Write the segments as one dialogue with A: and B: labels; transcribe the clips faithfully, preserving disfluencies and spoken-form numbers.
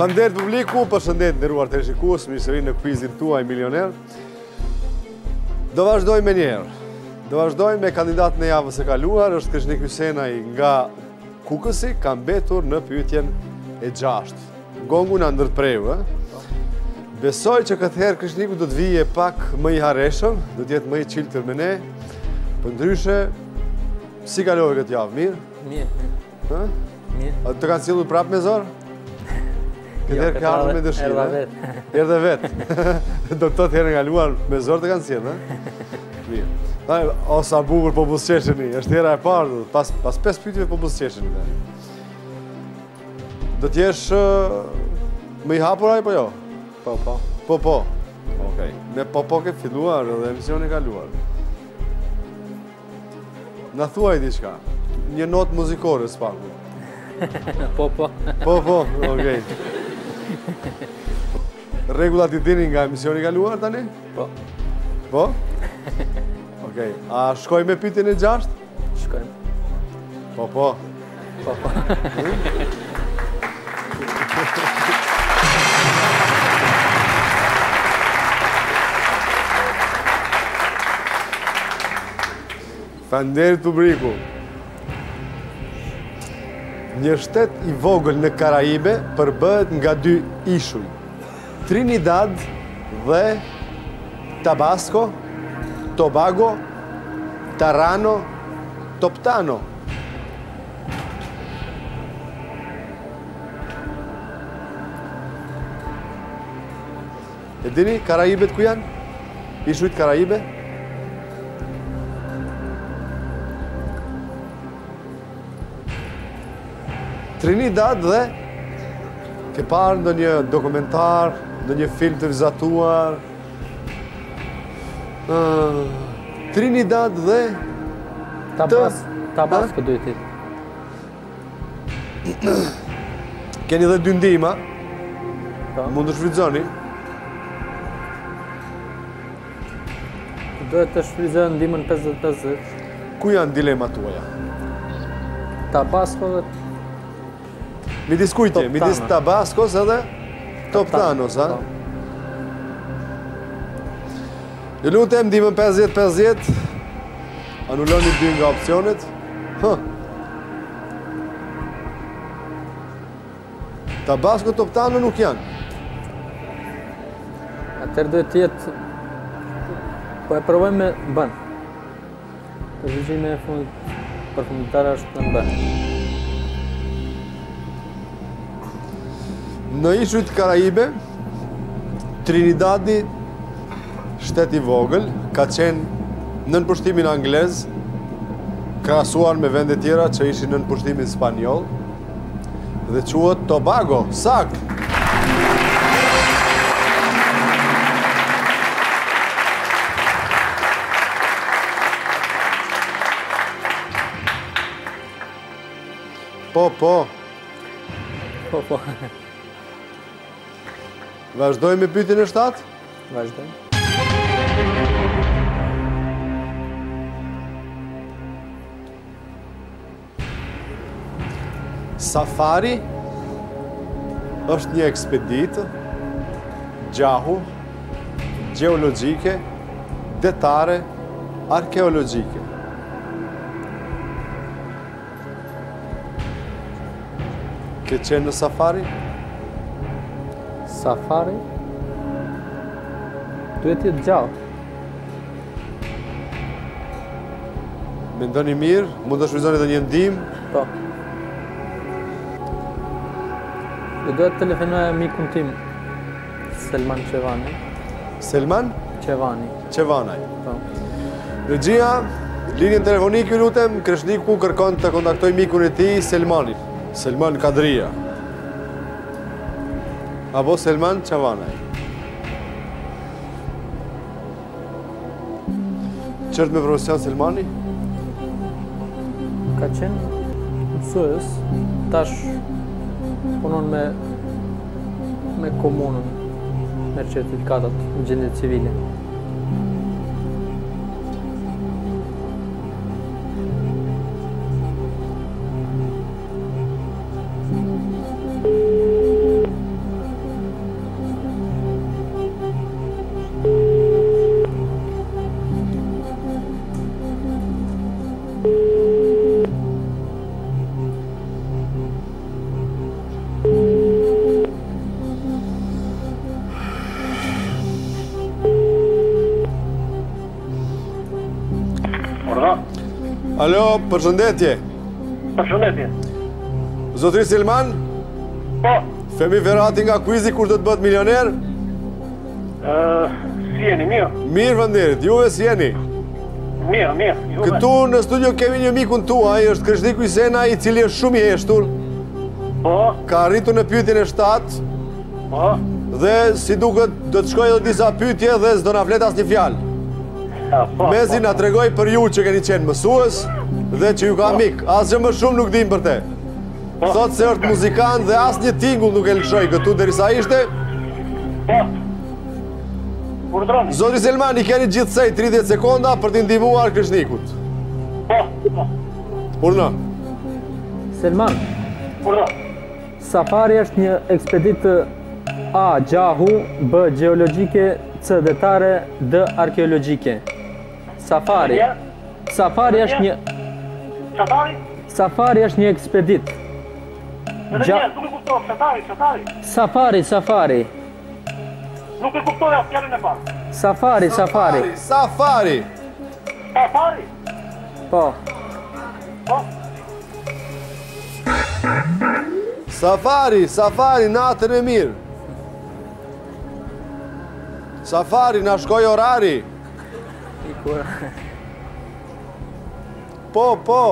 A: Faleminderit publiku, përshëndet nderuar teleshikues, mirë se vini në quizin tuaj milioner. Do vazhdoj me njerë. Do vazhdoj me kandidatën e javës e kaluar, është Krishnik Hysenaj nga Kukësi, ka mbetur në pyetjen e gjashtë. Gongu na ndërpreu, ë? Besoj që këtë herë Krishniku do të vije pak më i harreshëm, do të jetë më i çiltër me ne. Për ndryshe, si kaloi këtë javë, mirë?
B: Mirë.
A: Ë?
B: Mirë.
A: A të kanë sjellur prapë me zor? Këtë herë ka ardhur me dëshirë.
B: Erdha vetë.
A: Erdhe vetë. Do të thotë herën e kaluar me zor të kanë sjellë, ë? Mirë. O sa bukur po buzëqesheni, është hera e parë, pas pas pesë pyetjeve po buzëqesheni. Do të jesh më i hapur ai po jo?
B: Po, po.
A: Po, po. Okej. Me po po ke filluar edhe emisioni e kaluar. Na thuaj diçka. Një notë muzikore s'paku.
B: Po, po.
A: Po, po, okej. Rregullat i dini nga emisioni i kaluar tani?
B: Po.
A: Po? Okej. A shkoj me pyetjen e gjashtë?
B: Shkojmë.
A: Po, po.
B: Po, po.
A: Faleminderit publiku. Një shtet i vogël në Karaibe përbëhet nga dy ishuj, Trinidad dhe Tabasco, Tobago, Tarano, Toptano. E dini Karaibet ku janë? Ishujt Karaibe? Trinidad dhe ke parë ndonjë dokumentar, ndonjë film të vizatuar. Uh, Trinidad dhe
B: Tabas, Tabasco duhet të.
A: Keni dhe dy ndihma.
B: Po.
A: Mund të shfrytëzoni.
B: Duhet të shfrytëzojmë ndihmën pesëdhjetë pesëdhjetë.
A: Ku janë dilemat tuaja?
B: Tabasco dhe
A: Midis kujtje,
B: Toptano.
A: midis Tabascos edhe Toptanos, ha? Ju lutem ndihmën pesëdhjetë pesëdhjetë. Anuloni dy nga opsionet. Hë. Tabasco, Toptano nuk janë.
B: atëherë duhet të jetë. Po e provojmë me bën. Përgjigjimi e fund përfundimtare është në bën.
A: Në ishujt Karaibe, Trinidadi, shtet i vogël, ka qenë nën pushtimin anglez, krahasuar me vende tjera që ishin nën pushtimin spanjoll, dhe quhet Tobago, sakt. Po, po.
B: Po, po.
A: Vazhdoj me pyetjen e shtatë?
B: Vazhdojmë.
A: Safari është një ekspeditë gjahu, gjeologjike, detare, arkeologjike. Ke qenë në safari?
B: Safari duhet të jetë gjallë.
A: Mendoni mirë, mund të shfrytëzoni edhe një ndihmë.
B: Po. Dhe duhet të telefonoj mikun tim, Selman Qevani.
A: Selman
B: Qevani.
A: Qevanaj.
B: Po.
A: Regjia, linjën telefonike ju lutem, Krishniku kërkon të kontaktoj mikun e tij, Selmanin. Selman Kadria. Apo Selman Qevanaj. Qërtë me profesion Selmani?
B: Ka qenë mësues, tash punon me me komunën, me certifikatat në gjendje civile.
A: Alo, përshëndetje.
C: Përshëndetje.
A: Zotri Selman?
C: Po.
A: Femi Ferrati nga Quizi, kur do të bëhet milioner?
C: Uh, si jeni, mirë?
A: Mirë, vënderit, juve si jeni?
C: Mirë, mirë. Juve.
A: Këtu në studio kemi një mikun tuaj, është Kreshniku Isena, i cili është shumë i heshtur.
C: Po.
A: Ka arritur në pyetjen e shtatë.
C: Po.
A: Dhe si duket do të shkojë edhe disa pyetje dhe s'do na flet asnjë fjalë.
C: Ja, po.
A: Mezi na tregoj për ju që keni qenë mësues dhe që ju ka mik. Asgjë më shumë nuk dim për te. Thotë se është muzikant dhe asnjë tingull nuk e lëshoi këtu derisa ishte.
C: Po. Urdhroni.
A: Zotri Selman, i keni gjithsej tridhjetë sekonda për t'i ndihmuar Kreshnikut.
C: Po. Po.
A: Urdhno.
B: Selman,
C: Urdhro.
B: safari është një ekspeditë A. Gjahu, B. Gjeologjike, C. Detare, D. Arkeologjike. Safari.
C: Ja.
B: Safari është një
C: Safari?
B: Safari është një ekspeditë.
C: Edhe
B: Gja-
C: një, nuk e kuptoj, safari, safari.
B: Safari, safari.
C: Nuk e kuptoj asë fjalën e parë.
B: Safari, safari.
A: Safari.
C: Safari?
B: Po.
C: Po.
A: Safari, safari, natën e mirë. Safari, na shkoj orari.
B: I kur.
A: Po, po.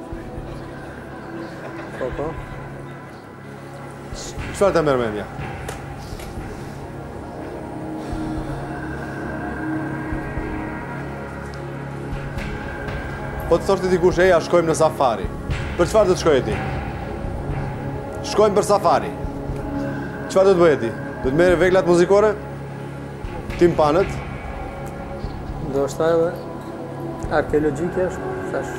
B: Po, po.
A: Çfarë të merr mendja? Po të thoshte dikush, eja, shkojmë në safari. Për çfarë do të shkojë ti? Shkojmë për safari. Çfarë do të bëjë ti? Do të merre veglat muzikore? Timpanët?
B: Do është edhe arkeologjike është, thash.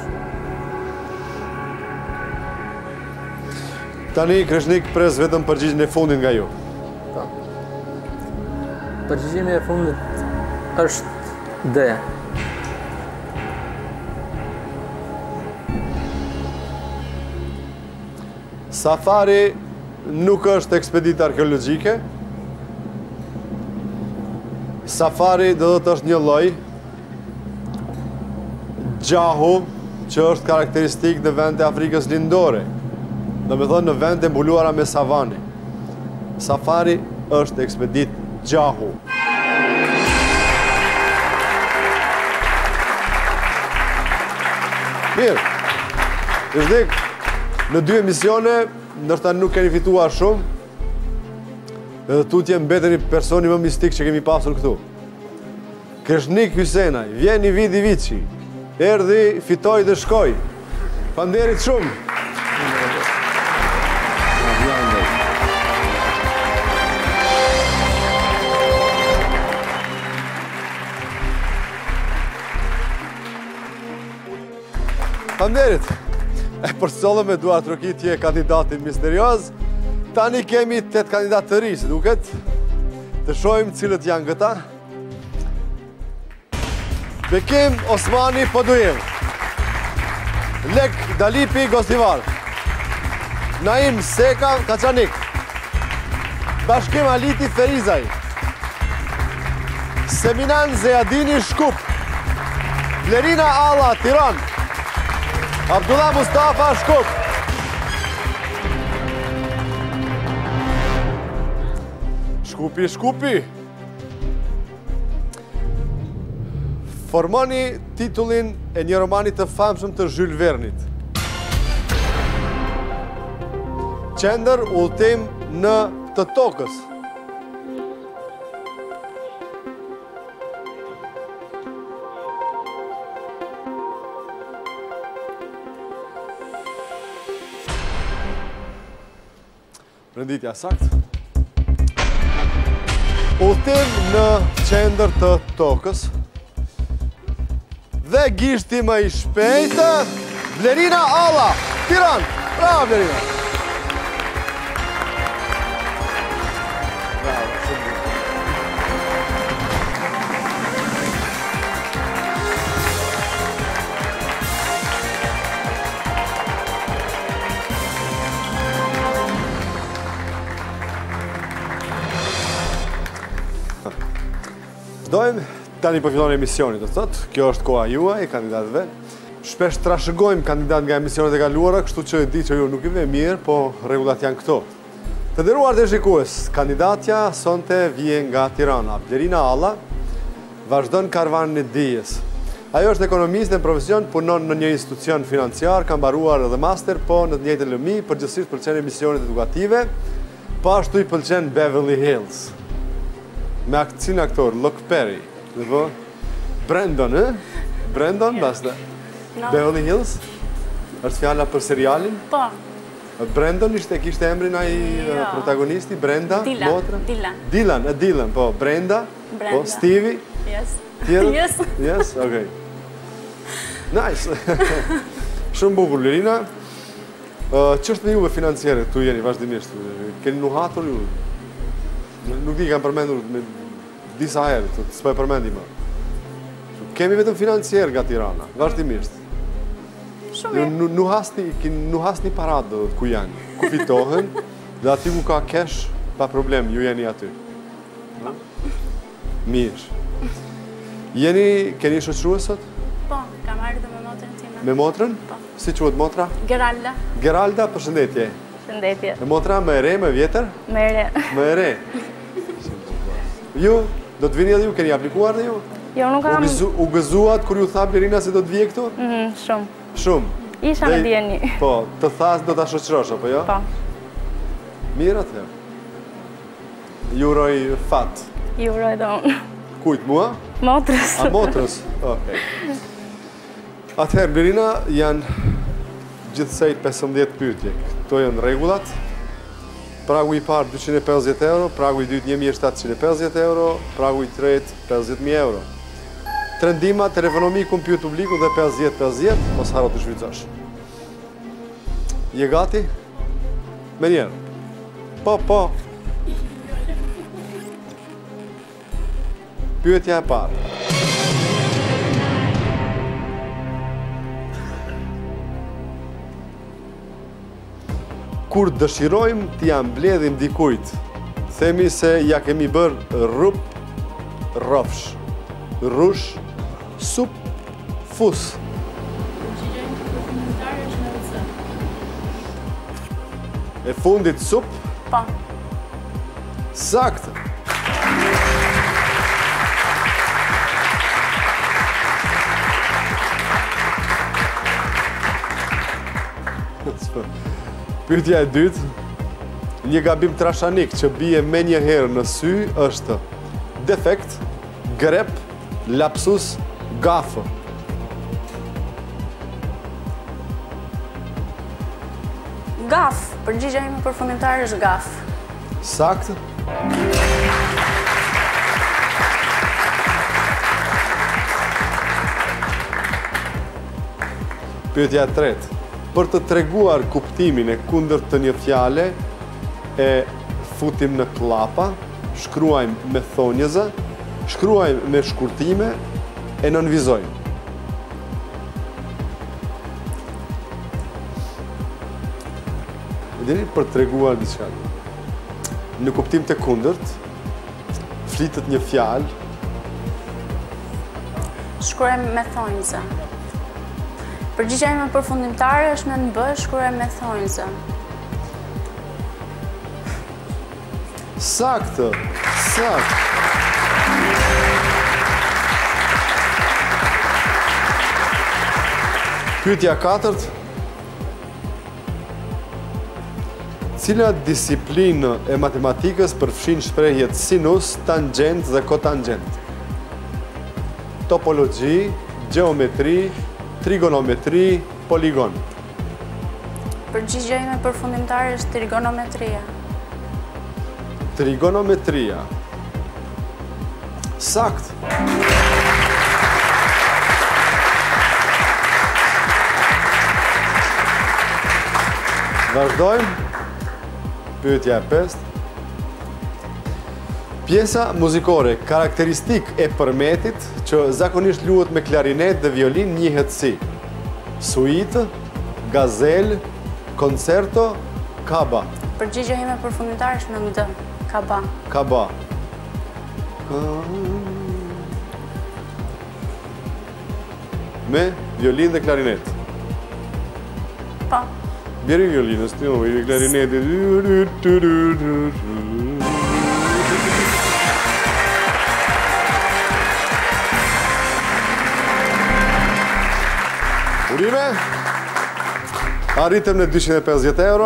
A: Tani Kreshnik pres vetëm përgjigjen e fundit nga ju.
B: Po. Përgjigjimi e fundit është D.
A: Safari nuk është ekspeditë arkeologjike. Safari do të është një lloj gjahu që është karakteristik në vende Afrikës lindore. Do me thonë në vende mbuluara me savane. Safari është ekspeditë gjahu. Mirë. Kreshnik, në dy emisione, ndoshta nuk keni fituar shumë, edhe tutje mbeteni personi më mistik që kemi pasur këtu. Kreshnik Hysenaj, vjen i vidi vici, erdhi, fitoi dhe shkoi. Faleminderit shumë. Faleminderit. E përsollëm me duart rokitje kandidatin misterioz. Tani kemi tetë kandidat të ri, si duket. Të shohim cilët janë këta. Bekim Osmani Podujev. Lek Dalipi Gostivar. Naim Seka Kaçanik. Bashkim Aliti Ferizaj. Seminan Zejadini Shkup. Blerina Alla Tiran. Abdullah Mustafa Shkup. Shkupi, Shkupi. Formoni titullin e një romani të famshëm të Jules Vernit. Qendër udhëtim në të tokës. Renditja sakt. Udhëtim në qendër të tokës. Dhe gishti më i shpejtë, Blerina Alla, Tiran. Bravo, Blerina. Bravo, shumë mirë. Dojmë, tani po fillon emisioni, do të thotë. Kjo është koha juaj, kandidatëve. Shpesh trashëgojmë kandidat nga emisionet e kaluara, kështu që e di që ju nuk i ve mirë, po rregullat janë këto. Të nderuar të shikues, kandidatja sonte vije nga Tirana. Blerina Alla vazhdon karavanin e dijes. Ajo është ekonomist në profesion, punon në një institucion financiar, ka mbaruar edhe master, po në të njëjtën lëmi, përgjithsisht pëlqen emisionet edukative, po ashtu i pëlqen Beverly Hills. Me aktin aktor, Luke Perry, dhe po, Brandon, eh? Brandon, basta.
D: No.
A: Beverly Hills? Është fjala për serialin?
D: Po.
A: Brandon ishte, kishte emrin ai
D: Jo.
A: protagonisti, Brenda,
D: Dylan,
A: motra?
D: Dylan.
A: Dylan, e Dylan, po, Brenda,
D: Brenda.
A: po, Stevie,
D: Yes.
A: tjerët?
D: Yes.
A: Yes, okej. Nice. Shumë bukur, Blerina. Uh, Ç'është me juve financiare, tu jeni vazhdimisht? Keni nuhatur ju? Nuk di, kam përmendur me disa herë, të s'po e përmendi më. Kemi vetëm financier nga Tirana, vazhdimisht.
D: Shumë
A: Ju
D: mirë.
A: nu- nuhasni, kin- nuhasni parat do të ku janë, ku fitohen, dhe aty ku ka cash, pa problem, ju jeni aty. No? Mirë. Jeni, keni shoqërues sot?
D: Po, kam ardhur me motrën time.
A: Me motrën?
D: Po.
A: Si quhet motra?
D: Geralda.
A: Geralda, përshëndetje.
D: Shëndetje.
A: E motra më e re, më e vjetër?
D: Mere.
A: Më e re. Ju, do të vini edhe ju, keni aplikuar dhe ju?
D: Jo, nuk
A: U,
D: kam...
A: gëzu, u gëzuat kur ju tha Blerina se do të vije këtu?
D: Mhm, shumë.
A: Shumë.
D: Isha
A: Dhe-
D: në djeni.
A: Po, të thas do ta shoqërosh apo jo?
D: Po.
A: Mirë atëherë. Ju uroj fat.
D: Ju uroj dhe unë.
A: Kujt, mua?
D: Motrës.
A: A motrës? Okej. Atëherë, Blerina, janë gjithsej pesëmbëdhjetë pyetje. Këto janë rregullat. Pragu i parë dyqind e pesëdhjetë euro, pragu i dytë një mijë e shtatëqind e pesëdhjetë euro, pragu i tretë pesëdhjetë mijë euro. Tre ndihma, telefonomi, kompjuter publiku dhe pesëdhjetë pesëdhjetë, mos haro të shfrytëzosh. Je gati? Me njerë. Po, po. Pyetja e parë. Kur dëshirojmë t'ja mbledhim dikujt, themi se ja kemi bërë rrup, rrofsh, rush, sup, fus. E fundit sup,
D: Po.
A: saktë. Pyetja e dytë, një gabim trashanik që bie me një herë në sy është defekt, grep, lapsus, gafë.
D: Gaf. Përgjigja ime përfundimtare është gaf.
A: Saktë? Pyetja e tretë. Për të treguar kuptimin e kundërt të një fjale, e futim në klapa, shkruajmë me thonjëza, shkruajmë me shkurtime, e nënvizojmë. E dini për të treguar diçka. Në kuptim të kundërt, flitet një fjalë,
D: Shkruajmë me thonjza. Përgjigja ime përfundimtare është në N B, shkruajmë me thonjza.
A: saktë, saktë. Pyetja katërt. Cila disiplinë e matematikës përfshin shprehjet sinus, tangjent dhe kotangent? Topologji, gjeometri, trigonometri, poligon.
D: Përgjigja ime përfundimtare është trigonometria.
A: Trigonometria. Saktë. Vazhdojmë. Pyetja e pestë. Pjesa muzikore karakteristik e përmetit që zakonisht luhet me klarinet dhe violin njihet si suite, gazel, koncerto, kaba.
D: Përgjigja ime përfundimtare është në D. Kaba.
A: Kaba. me violin dhe klarinet.
D: Po.
A: Bjeri violinës, ti më i klarinetit. Urime, arritëm në dyqind e pesëdhjetë euro.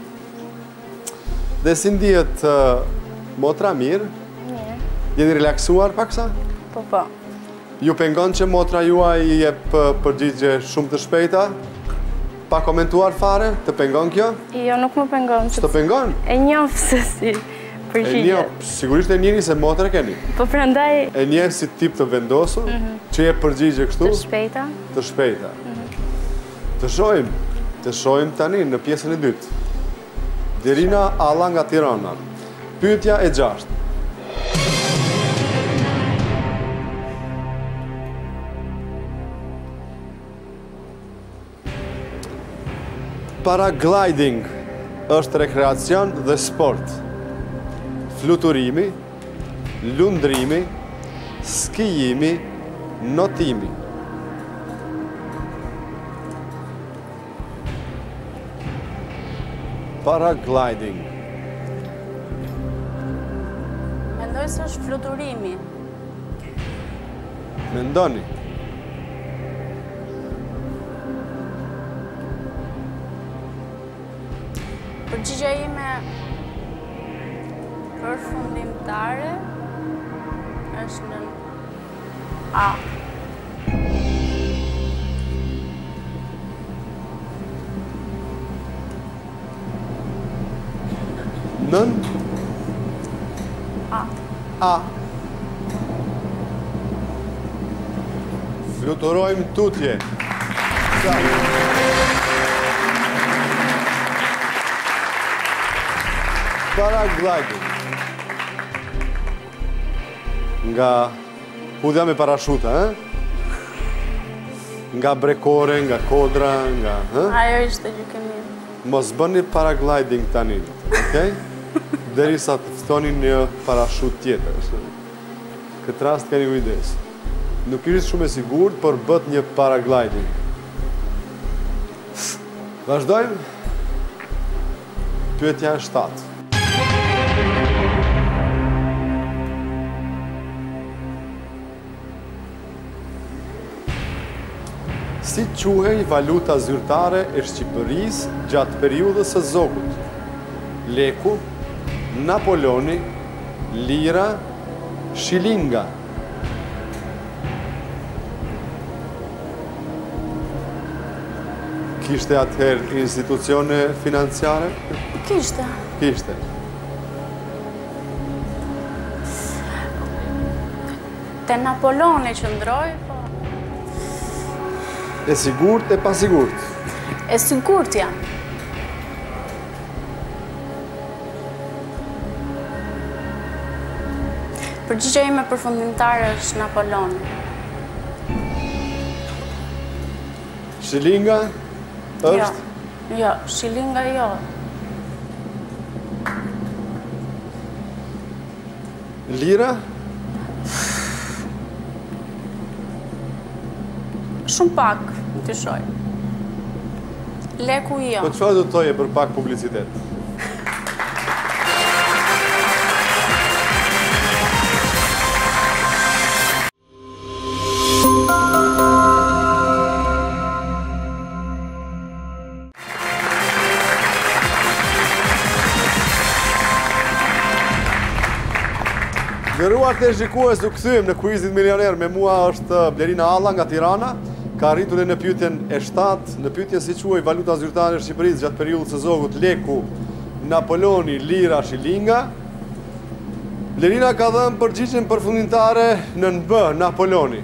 A: Dhe si ndihet uh, motra mirë?
D: Mirë.
A: Jeni relaksuar paksa?
D: Po, po.
A: Ju pengon që motra juaj i jep përgjigje shumë të shpejta? Pa komentuar fare? Të pengon kjo?
D: Jo, nuk më pengon.
A: S'të pengon?
D: E njoh se si
A: E
D: përgjigje.
A: njoh, sigurisht e njeni se motra keni.
D: Po prandaj
A: E njeh si tip të vendosur, që jep përgjigje kështu?
D: të shpejta.
A: Të shpejta. Të shojmë, të shojmë tani në pjesën e dytë. Derina Alla nga Tirana. Pyetja e gjashtë. Paragliding është rekreacion dhe sport. Fluturimi, lundrimi, skijimi, notimi. Paragliding.
D: Mendoj se është fluturimi.
A: Mendoni.
D: Përgjigja ime përfundimtare është në A.
A: Nën?
D: A.
A: A. Fluturojmë tutje. Paragliding. Nga hudhja me parashuta, eh? Nga brekore, nga kodra, nga... Eh?
D: Ajo ishte gjykimi.
A: Mos bëni paragliding tani, okej? Deri sa të ftoni një parashut tjetër. Këtë rast keni kujdes. Nuk ishte shumë e sigurt, por bët një paragliding. Vazhdojmë? Pyetja e shtatë. Si quhej valuta zyrtare e Shqipërisë gjatë periudhës së zogut? Leku, Napoloni, lira, shilinga. Kishte atëherë institucione financiare?
D: Kishte.
A: Kishte.
D: Te Napoloni qëndroi, po.
A: E sigurt e pasigurt?
D: E sigurt jam. Përgjigja ime përfundimtare është Napoloni.
A: Shilinga është?
D: Jo, jo, shilinga jo.
A: Lira?
D: Shumë pak, të shoj. Leku jo.
A: Po çfarë do të thoje për pak publicitet? Nderuar televizionistë, u kthyem në Kuizin Milioner. Me mua është Blerina Alla nga Tirana. Ka arritur në pyetjen e shtatë, në pyetjen si quhej valuta zyrtare e Shqipërisë gjatë periudhës së zogut, leku, Napoloni, lira, shilinga. Blerina ka dhënë përgjigjen përfundimtare në N B, Napoloni.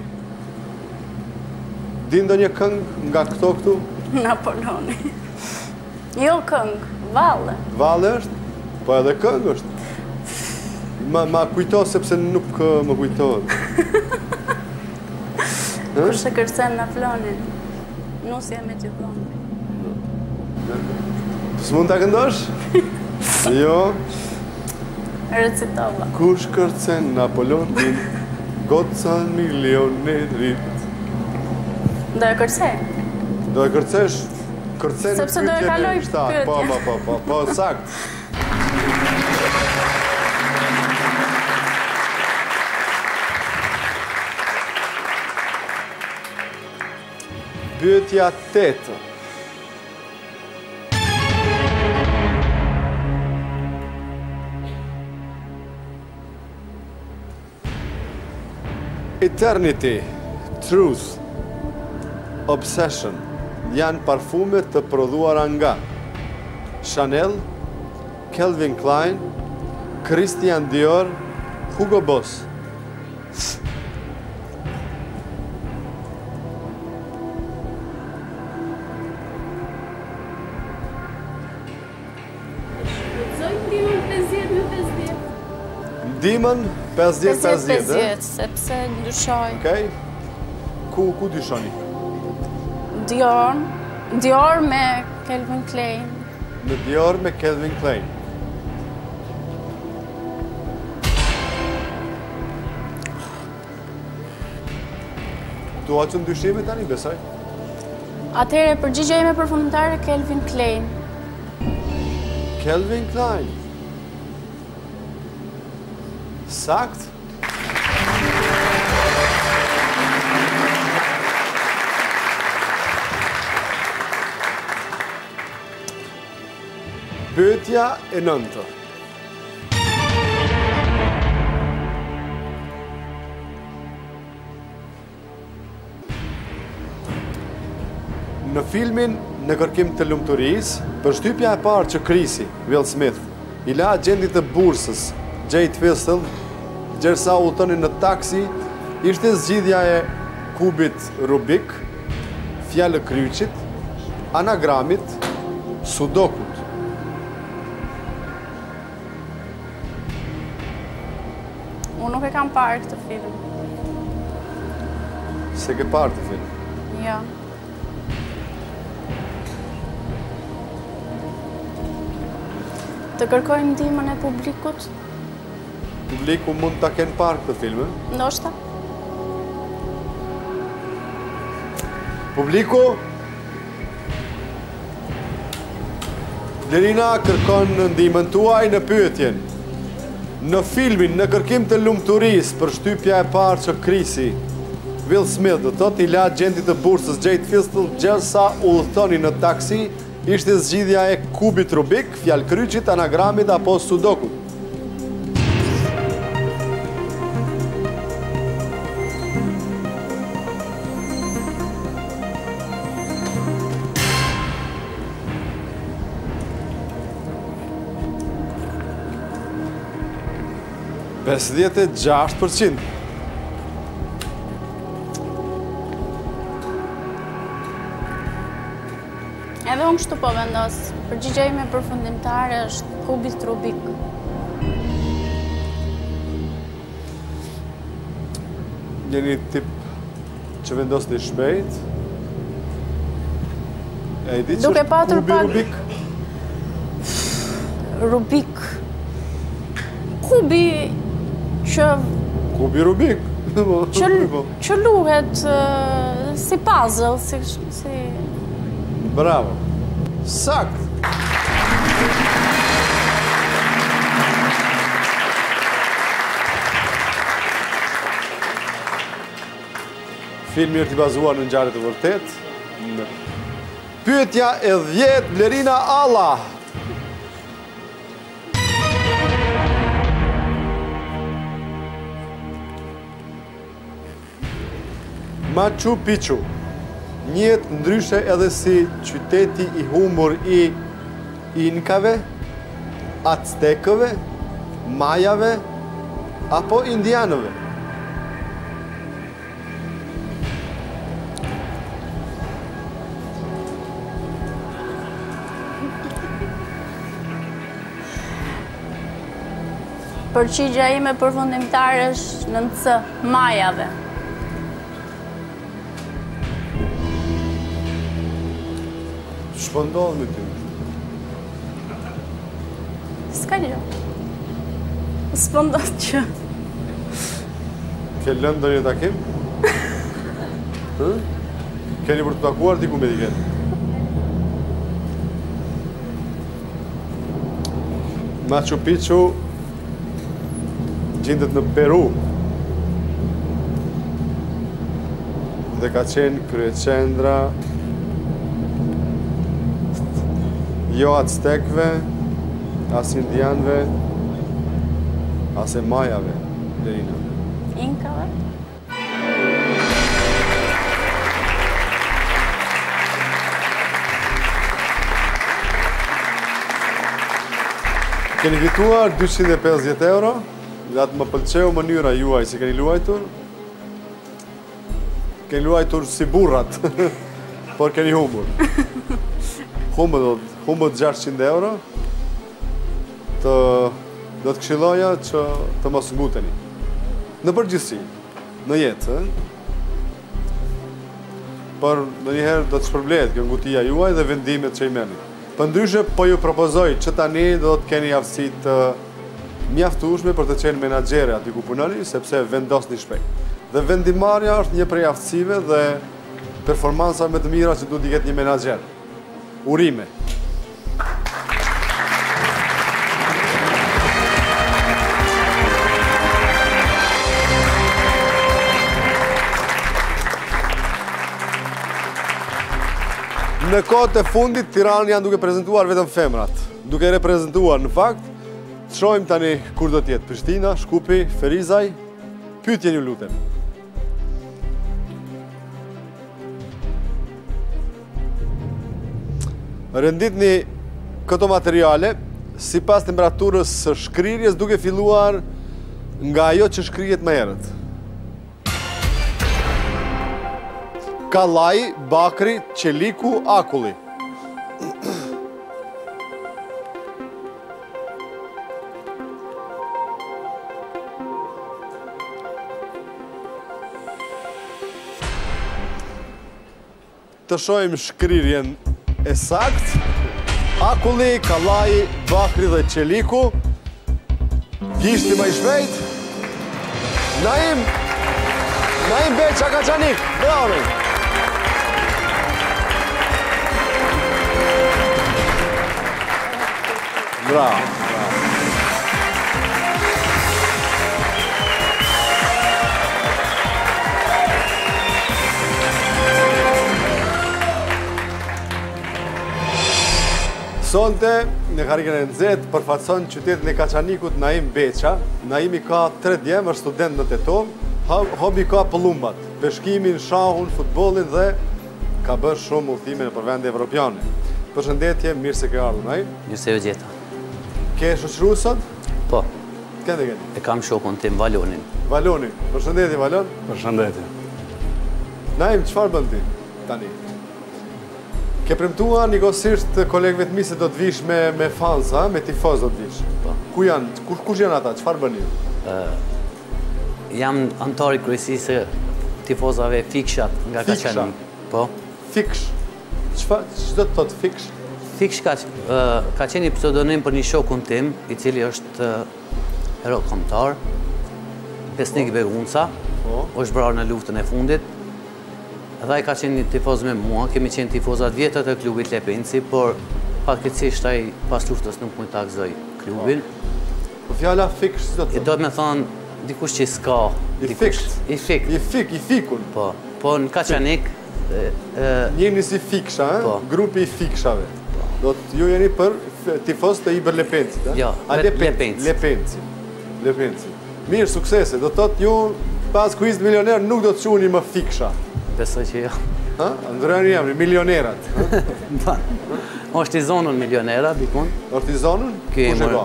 A: Di ndonjë këngë nga këto këtu?
D: Napoloni. Jo këngë, valle.
A: Valle është? Po edhe këngë është. Ma, ma kujto sepse nuk uh, më kujtohet.
D: Kur se kërcen në flonin, nusja me gjithonë.
A: S'mund t'a këndosh? Jo.
D: Recitova.
A: Kush kërcen Napolonin, goca milionerit.
D: Do e kërcej.
A: Do e kërcesh? Kërcej në
D: Sepse do e kaloj pyetje.
A: Po, po, po, po, po, sakt. Pyetja tetë. Eternity, Truth, Obsession janë parfume të prodhuara nga Chanel, Calvin Klein, Christian Dior, Hugo Boss. Dimën pesëdhjetë pesëdhjetë,
D: pesëdhjetë, sepse ndryshoj.
A: Okej. Ku ku dyshoni?
D: Dior, Dior me Calvin Klein.
A: Në Dior me Calvin Klein. Tu hoqën dyshime tani, besoj?
D: Atëherë përgjigja ime përfundimtare Calvin Klein.
A: Calvin Klein. Sakt. Pyetja e nëntë. Në filmin Në kërkim të lumturisë, përshtypja e parë që Chrisi, Will Smith, i la agjendit të bursës, Jade Fistel, gjersa u tëni në taksi, ishte zgjidhja e kubit Rubik, fjallë kryqit, anagramit, sudokut.
D: Unë nuk e kam parë këtë film.
A: Se ke parë të film?
D: Ja. Të kërkojnë ndihmën e publikut?
A: Publiku mund të kenë parë këtë film, e?
D: Ndoshta?
A: Publiku? Blerina kërkon ndihmën tuaj në pyetjen. Në filmin Në kërkim të lumturisë, për shtypja e parë që Chrisi, Will Smith, do thot i la agjendit të bursës Jade Fistel, gjersa udhëtoni në taksi, ishte zgjidhja e kubit Rubik, fjalë kryqit, anagramit apo sudokut. pesëdhjetë e gjashtë përqind.
D: Edhe unë kështu po vendos. Përgjigja ime përfundimtare është kubit Rubik.
A: Njeni tip që vendos një shpejt. E i di që
D: Duke
A: është
D: patur
A: kubi
D: pak-
A: Rubik?
D: Rubik. Kubi që
A: Kubi Rubik.
D: që, që luhet uh, si puzzle, si, si...
A: Bravo. Sakt. Filmi është i bazuar në ngjarje të vërtet. Pyetja e dhjetë, Blerina Alla. Machu Picchu njihet ndryshe edhe si qyteti i humbur i Inkave, Aztekëve, Majave apo Indianëve.
D: Përgjigja ime përfundimtare është në C, Majave.
A: Shpëndohet me ty.
D: S'ka gjë. S'pëndot që.
A: Ke lënë ndonjë takim? Hë? Keni për të takuar diku me diket? Machu Picchu gjendet në Peru dhe ka qenë kryeqendra jo Aztekëve, as indianëve, as e majave, Lerina.
D: Inkave?
A: Keni fituar dyqind e pesëdhjetë euro, dhe atë më pëlqeu mënyra juaj si keni luajtur. Keni luajtur si burrat, por keni humbur. Humbët, humbët gjashtëqind euro, të, do të këshilloja që të mos nguteni. Në përgjithësi, në jetë, por në njëherë do të shpërblet kjo ngutia juaj dhe vendimet që i merrni. Përndryshe, po ju propozoj që tani do të keni aftësit të mjaftueshme për të qenë menaxhere aty ku punoni, sepse vendosni shpejt. Dhe vendimarrja është një prej aftësive dhe performansa më të mira që duhet të ketë një menaxher. Urime. Në kohët e fundit, Tiranën janë duke prezentuar vetëm femrat. Duke reprezentuar në fakt, të shohim tani kur do t'jetë Prishtina, Shkupi, Ferizaj, pyetje ju lutem. Renditni këto materiale sipas temperaturës së shkrirjes duke filluar nga ajo që shkrihet më herët. Kallai, bakri, qeliku, akulli. Të shohim shkrirjen e sakt. Akulli, kallai, bakri dhe qeliku. Gishti më i shpejt. Naim, Naim Beqa Kaçanik. Bravo. Bravo, bravo. Sonte, në karikën e nxehtë, përfaqëson qytetin e Kaçanikut Naim Beqa. Naimi ka tre djemë, është student në Tetom. Hobi ka pëllumbat, peshkimin, shahun, futbollin dhe ka bërë shumë udhëtime në vende evropiane. Përshëndetje, mirë se ke ardhur, Naim.
E: Mirë se u gjeta.
A: Ke shoqëruar sot?
E: Po.
A: Kënde keni?
E: E kam shokun tim, Valonin.
A: Valonin. Përshëndetje, Valon.
F: Përshëndetje.
A: Naim, çfarë bën ti tani? Ke premtuar njëkohësisht kolegëve të mi se do të vish me, me fans, ha? Me tifoz do të vish.
E: Po.
A: Ku janë? Kush, kush janë ata? Çfarë bën ju?
E: Uh, jam antar i kryesisë tifozave Fikshat nga
A: Fiksha?
E: Kaçanik. Po.
A: Fiksh. Çfarë ç'do të thotë fiksh?
E: Fiksh ka, uh, ka qenë një pseudonim për një shokun tim, i cili është uh, hero kombëtar, Besnik Begunca,
A: Po.
E: është vrarë në luftën e fundit. Dhe ai ka qenë një tifoz me mua, kemi qenë tifozat vjetët e klubit Lepenci, por fatkeqësisht ai pas luftës nuk mund ta gëzoj klubin.
A: Po fjala fiksh ç'do të
E: E
A: thotë?
E: do të me thonë dikush që s'ka.
A: I
E: dikush-
A: fikt.
E: I fikt.
A: I fik, i fikun.
E: Po. Po në Kaçanik, e, e,
A: Njeni si fiksha, eh?
E: Po.
A: Grupi i fikshave. Do të ju jeni për f- tifoz të Iber Lepencit, eh?
E: Jo,
A: A
E: Le-
A: Lepenci.
E: Lepenci.
A: Lepenci. Lepenci. Mirë, suksese. Do të thotë ju pas Quiz Milioner nuk do të quheni më fiksha.
E: besoj që jo.
A: Ha? Ndrojeni emri, milionerat.
E: Pa. është i zonën milionera, dikun.
A: Artizanën?
E: Ky
A: Kush e
E: emër-
A: ka?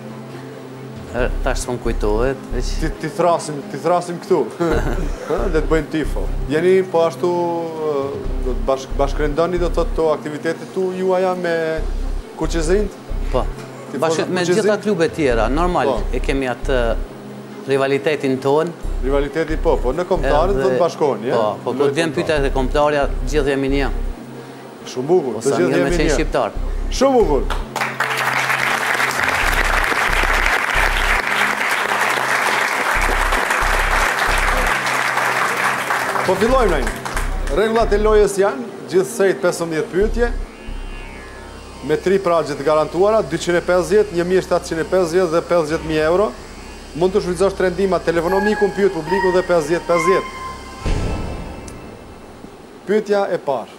E: E, Tash s'pon kujtohet, veç.
A: Ti, ti thrasim, ti thrasim këtu. Ha? Dhe të bëjmë tifo. Jeni po ashtu, ë, do të bashk, bashkërendoni do të thotë to aktivitetet tu juaja me Kuqezinjt?
E: Po.
A: Tifoza
E: Bashkë me
A: Kuqezin?
E: gjitha klubet tjera, normal,
A: Po.
E: e kemi atë rivalitetin ton.
A: Rivaliteti po, po në kombëtarët do të bashkoheni, eh?
E: Po, po, po të vjen pyetja e kombëtarja, gjithë jemi një.
A: Shumë bukur,
E: Ose
A: të gjithë
E: mirë me
A: jemi
E: qenë
A: një.
E: shqiptar.
A: Shumë bukur. Po fillojmë Naim. Rregullat e lojës janë gjithsej pesëmbëdhjetë pyetje me tri pragje të garantuara, dyqind e pesëdhjetë, një mijë shtatëqind e pesëdhjetë dhe pesëdhjetë mijë euro. Mund të shfrytëzosh trendimat, telefono mikun, pyet publiku dhe pesëdhjetë pesëdhjetë. Pyetja e parë.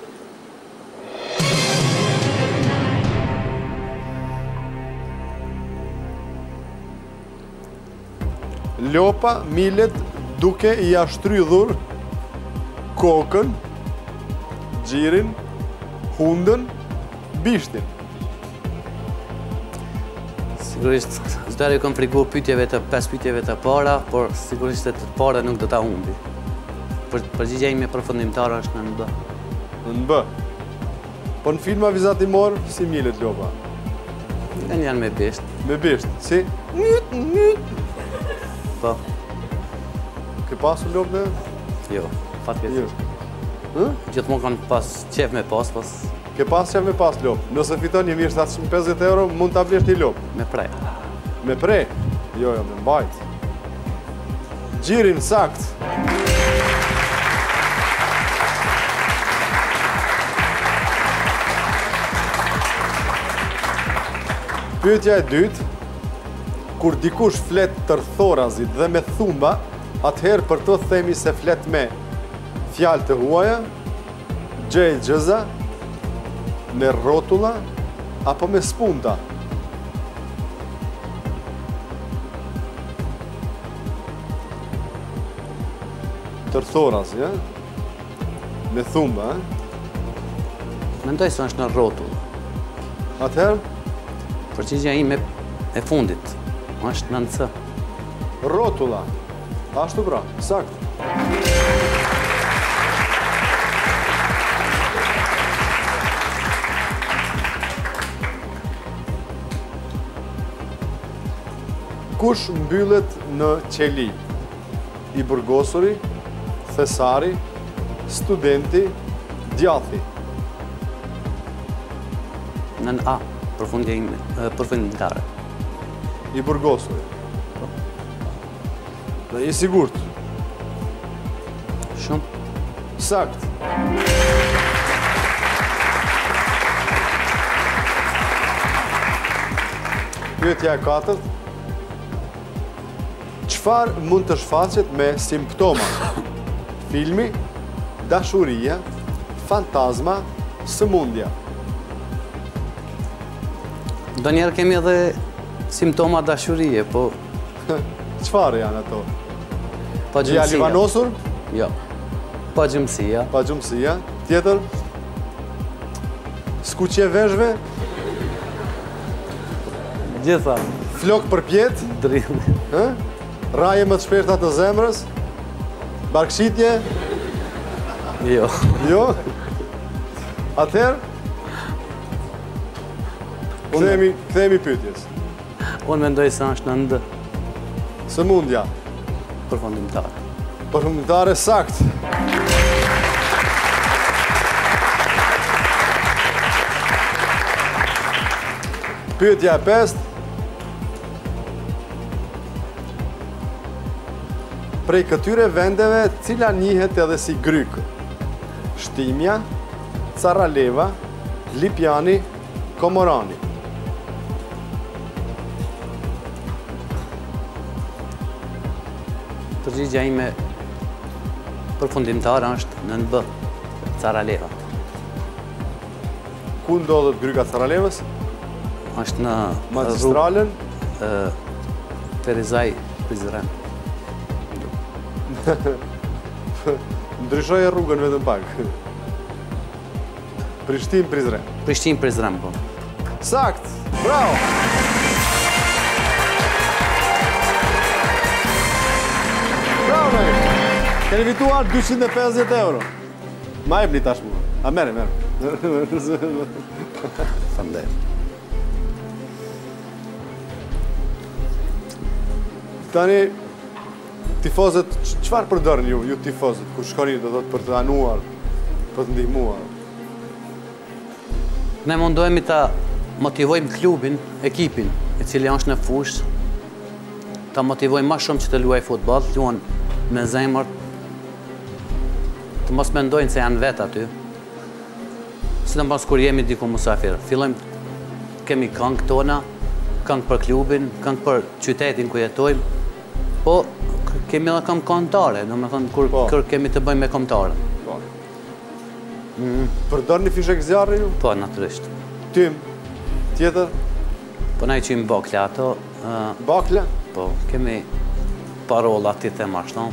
A: Lopa milet duke i ashtrydhur kokën, gjirin, hundën, bishtin.
E: Sigurisht, zdari kom frigu pyetjeve të pesë pyetjeve të para, por sigurisht e të para nuk do ta humbi. Për përgjigja ime përfundimtare është në B.
A: Në B. Po në filma vizatimor, si milet lopa?
E: Janë janë me bisht.
A: Me bisht, si? Nyt, nyt.
E: Po.
A: Ke pasur lopë në?
E: Jo, fatkeqësisht. Gjithmonë kanë pas qef me pas, pas...
A: Ke pas qef me pas lopë. Nëse fiton një mijë shtatëqind e pesëdhjetë euro, mund ta blesh ti lopë.
E: Me prej.
A: Me prej? Jo, jo, me mbajt. Gjirin, sakt. Pyetja e dytë. Kur dikush flet tërthorazit dhe me thumba, atëherë për të themi se flet me fjalë të huaja, gjej gjëza, me rrotulla, apo me spunta. Tërthorazi, ja? Me thumba, eh?
E: Mendoj se është në rrotull.
A: Atëherë?
E: Përgjigja ime e fundit është në C.
A: Rrotulla. Ashtu pra, sakt. Kush mbyllet në qeli? I burgosuri, thesari, studenti, djathi.
E: Në A, përfundimtare.
A: I burgosuri. Dhe i sigurt.
E: Shumë.
A: Sakt. Pyetja e katërt. Çfarë mund të shfaqet me simptoma? Filmi, dashuria, fantazma, sëmundja.
E: Donjëherë kemi edhe simptoma dashurie, po...
A: Çfarë janë ato?
E: Pa gjumësia.
A: Djali vanosur?
E: Jo. Pa gjumësia.
A: Pa gjumësia. Tjetër? Skuqje veshve?
E: Gjitha.
A: Flok për pjet?
E: Drilli.
A: Raje më të shpeshta të zemrës? Barkshitje?
E: Jo.
A: Jo? Atëherë? Kthehemi, kthehemi pyetjes.
E: Unë mendoj se është në D.
A: Sëmundja.
E: Përfundimtare.
A: Përfundimtare, sakt. Pyetja e pestë. Prej këtyre vendeve, cila njihet edhe si Gryk? Shtimja, Caraleva, Lipjani, Komorani.
E: Përgjigja ime përfundimtare është në B, Caraleva.
A: Ku ndodhet Gryka Caralevës?
E: Është në
A: Magistralen?
E: Ferizaj Prizren.
A: Ndryshoj e rrugën vetëm pak. Prishtin Prizren.
E: Prishtin Prizren, po.
A: Sakt! Bravo! Bravo, me! Keni fituar dyqind e pesëdhjetë euro. Ma e bli tash mua. A mere, mere.
E: Fandej.
A: Tani, tifozët, qëfar përdërën ju, ju tifozët, kur shkoni do të për të anuar, për të ndihmuar?
E: Ne mundohemi ta motivojmë klubin, ekipin, i cili është në fushë, ta motivojmë ma shumë që të luaj futbol, të luan me zemër, të mos mendojnë se janë vetë aty. Sidomos kur jemi diku musafir. Fillojmë, kemi këngë tona, këngë për klubin, këngë për qytetin ku jetojmë, po kemi edhe këngë kombëtare, domethënë kur kur kemi të bëjmë me kombëtare.
A: Po. Përdorni fishek zjarri ju?
E: Po, natyrisht.
A: Tym, tjetër?
E: Po na i qim bakla ato.
A: Bakla?
E: Po, kemi parolla ti them ashtu.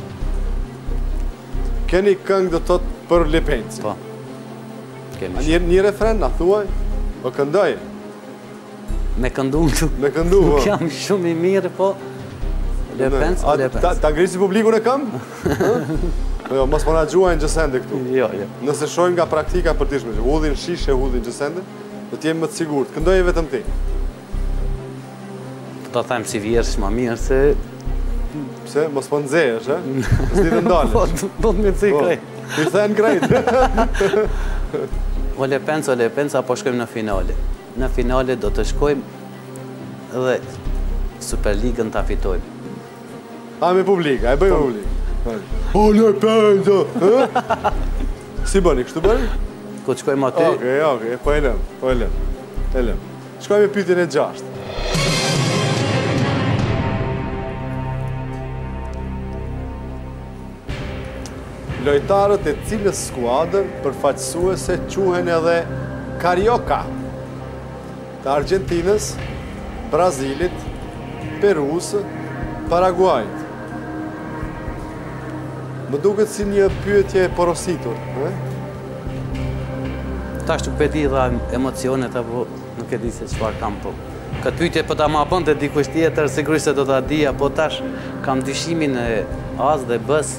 A: Keni këngë do thot për Lepenci?
E: Po. Kemi.
A: A një, një refren na thuaj? O këndoj?
E: Me këndu
A: Me këndu, po.
E: Nuk jam shumë i mirë, po Lepenci, po Lepenci.
A: Ta, ta ngrisi publikun e këmbë? Jo, mos më na gjuajnë gjësende këtu.
E: Jo, jo.
A: Nëse shojmë nga praktika për tishme, që hudhin shishe, hudhin gjësende, do t'jemi më të sigurt. Këndoje vetëm ti.
E: Do thajmë si vjerës më mirë se...
A: Pse? Mos po nxehesh, e? S'di të ndalesh.
E: Po, do të më të krejt.
A: I thënë krejt.
E: O Lepenci, o Lepenci, apo shkojmë në finale. Në finale do të shkojmë dhe Superligën ta fitojmë.
A: A me publika, e bëjmë publikë. O Lepenci! Si bëni, kështu bëni?
E: Ku të shkojmë aty...
A: Oke, oke, po e lëm, po e lëm. E lëm. Shkojmë e pyetjen e gjashtë. Lojtarët e cilës skuadër përfaqësuese quhen edhe Carioca, të Argentinës, Brazilit, Perus, Paraguajt. Më duket si një pyetje e porositur, e?
E: Tash nuk e di dha emocionet apo nuk e di se çfarë kam po. Këtë pyetje po ta ma bënte dikush tjetër, sigurisht se do ta dija, po tash kam dyshimin e as dhe bës.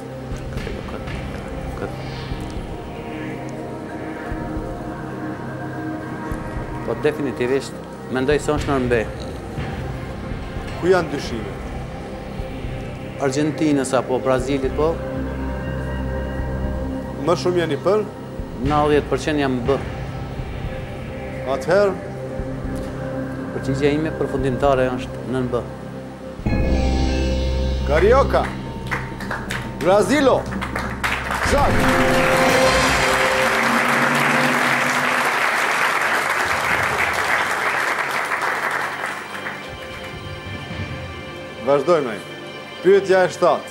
E: Po definitivisht, mendoj se është në Rëmbe.
A: Ku janë dyshime?
E: Argentinës apo Brazilit, po?
A: Më shumë janë i për?
E: nëntëdhjetë përqind jam bë.
A: Atëherë?
E: Përgjigjja ime përfundimtare është në bë.
A: Carioca. Brazilo. Sakt. Vazhdojmë ai. Pyetja e shtatë.